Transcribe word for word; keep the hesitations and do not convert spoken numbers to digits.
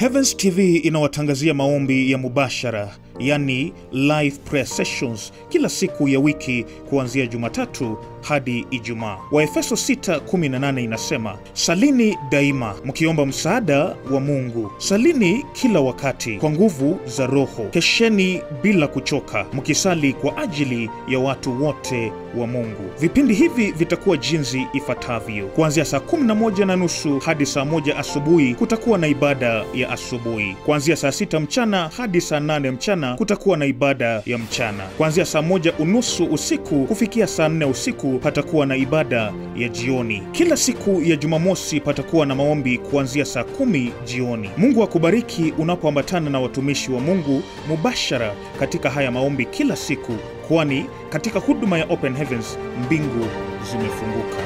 Heavens T V inawatangazia maombi ya mubashara, yani live prayer sessions, kila siku ya wiki kuanzia Jumatatu hadi Ijumaa. Waefeso sita kumi na nane inasema, salini daima mkiomba msaada wa Mungu. Salini kila wakati kwa nguvu za Roho. Kesheni bila kuchoka mkisali kwa ajili ya watu wote wa Mungu. Vipindi hivi vitakuwa jinsi ifuatavyo. Kuanzia saa kumi na moja na nusu hadi saa moja asubuhi kutakuwa na ibada ya asubuhi. Kuanzia saa sita mchana hadi saa nane mchana kutakuwa na ibada ya mchana. Kuanzia saa moja unusu usiku kufikia saa nne usiku patakuwa na ibada ya jioni. Kila siku ya Jumamosi patakuwa na maombi kuanzia saa kumi jioni. Mungu akubariki unapoambatana na watumishi wa Mungu mubashara katika haya maombi kila siku, kwani katika huduma ya Open Heavens mbingu zimefunguka.